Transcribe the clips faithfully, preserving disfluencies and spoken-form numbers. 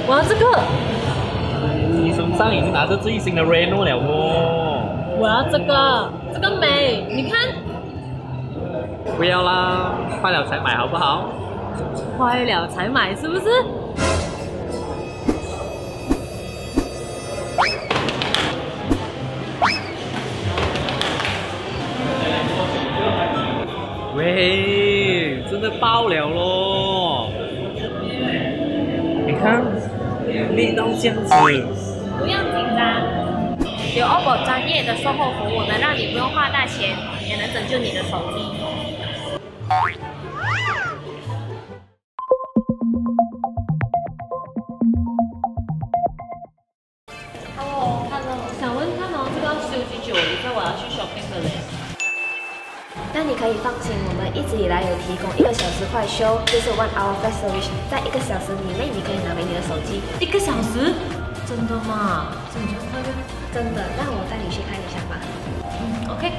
我要这个。 你手上已经拿着最新的 Reno 了哦。 我要这个，这个美，你看。 不要啦，坏了才买好不好？ 坏了才买是不是？ 喂，真的爆了咯！你看，力到这样子。 不用紧张，有 O P P O 专业的售后服务，能让你不用花大钱，也能拯救你的手机。 Hello Hello， 想问看哦，这个要修几久？你知道我要去 shopping 的嘞。 那你可以放心，我们一直以来有提供一个小时快修，就是 one hour flash service， 在一个小时以内你可以拿回你的手机。 一个小时？真的吗？真的快乐？ 真的，让我带你去看一下吧。 嗯 ，OK。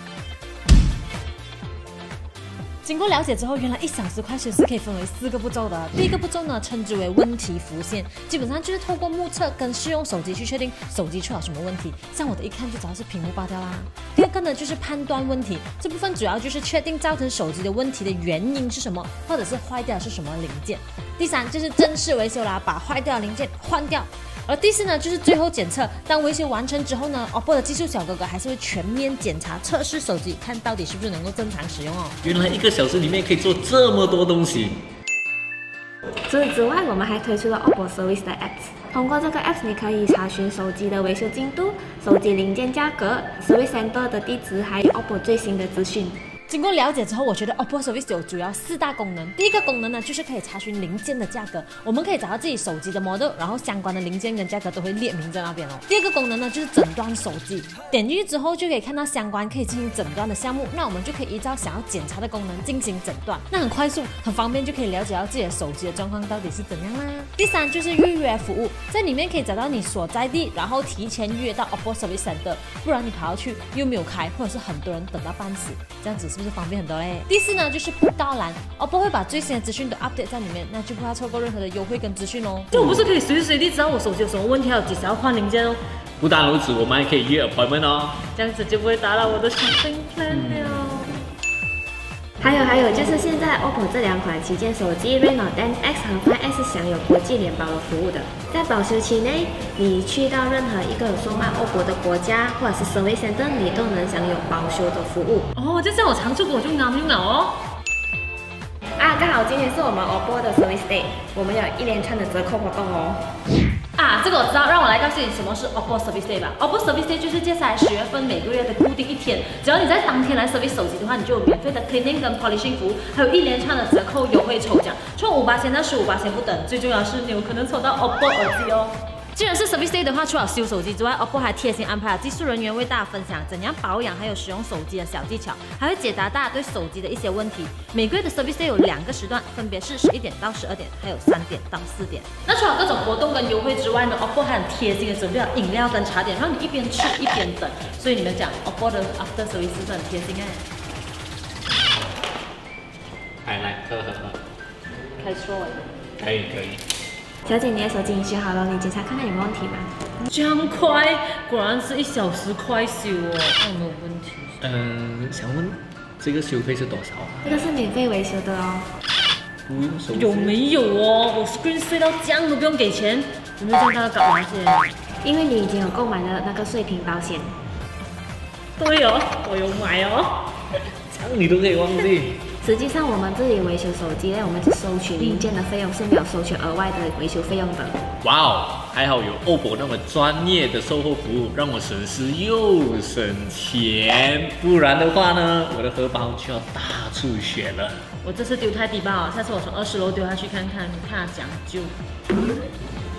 经过了解之后，原来一小时快修是可以分为四个步骤的。第一个步骤呢，称之为问题浮现，基本上就是透过目测跟试用手机去确定手机出了什么问题。像我的一看就知道是屏幕爆掉啦。第二个呢，就是判断问题，这部分主要就是确定造成手机的问题的原因是什么，或者是坏掉是什么零件。第三就是正式维修啦，把坏掉的零件换掉。而第四呢，就是最后检测。当维修完成之后呢 ，O P P O 的技术小哥哥还是会全面检查、测试手机，看到底是不是能够正常使用哦。 原来一个小时里面可以做这么多东西。 除此之外，我们还推出了 O P P O Service 的 Apps。通过这个 Apps， 你可以查询手机的维修进度、手机零件价格、Service Center 的地址，还有 O P P O 最新的资讯。 经过了解之后，我觉得 O P P O Service 有主要四大功能。第一个功能呢，就是可以查询零件的价格，我们可以找到自己手机的 model， 然后相关的零件跟价格都会列明在那边哦。第二个功能呢，就是诊断手机，点进去之后就可以看到相关可以进行诊断的项目，那我们就可以依照想要检查的功能进行诊断，那很快速、很方便，就可以了解到自己的手机的状况到底是怎样啦。第三就是预约服务，在里面可以找到你所在地，然后提前预约到 O P P O Service Center， 不然你跑到去又没有开，或者是很多人等到半死，这样子是不是方便很多嘞？第四呢，就是布告栏 ，O P P O 会把最新的资讯都 update 在里面，那就不怕错过任何的优惠跟资讯哦。就我不是可以随时随地知道我手机有什么问题，还有几时要换零件哦。 不但如此，我们还可以约 appointment 哦， 这样子就不会打扰我的 shopping plan 了。 还有还有，就是现在 O P P O 这两款旗舰手机 Reno ten X 和 five S 享有国际联保的服务的。在保修期内，你去到任何一个有售卖 O P P O 的国家或者是 Service Center， 你都能享有保修的服务。 哦，就像我常出国就啱用了哦。 啊，刚好今天是我们 O P P O 的 Service Day， 我们有一连串的折扣活动哦。 啊，这个我知道，让我来告诉你什么是 O P P O Service Day 吧。O P P O Service Day 就是接下来十月份每个月的固定一天，只要你在当天来 service 手机的话，你就有免费的 cleaning 跟 polishing 服务，还有一连串的折扣优惠抽奖，从五八千到十五八千不等。最重要的是，你有可能抽到 O P P O 耳机哦。既然是 Service Day 的话，除了修手机之外 ，O P P O 还贴心安排了技术人员为大家分享怎样保养，还有使用手机的小技巧，还会解答大家对手机的一些问题。每个月的 Service Day 有两个时段，分别是十一点到十二点，还有三点到四点。那除了各种活动跟优惠之外呢 ，O P P O 还很贴心的准备了饮料跟茶点，让你一边吃一边等。所以你们讲 O P P O 的 After Service 是很贴心哎。 来来喝喝喝， 可以说可以可以。 小姐，你的手机你修好了，你检查看看有没有问题吗？ 这样快，果然是一小时快修哦，那有没有问题？ 嗯，想问这个修费是多少啊？ 这个是免费维修的哦。 不用收费？ 有没有哦？我 screen 碎到这样都不用给钱，有没有这样大家搞麻线？ 因为你已经有购买了那个碎屏保险。 对哦，我有买哦。 这样你都可以忘记。 实际上，我们这里维修手机呢，我们只收取零件的费用，是没有收取额外的维修费用的。 哇哦，还好有 O P P O 那么专业的售后服务，让我省时又省钱。不然的话呢，我的荷包就要大出血了。 我这次丢太低吧，下次我从二十楼丢下去看看，看他讲究。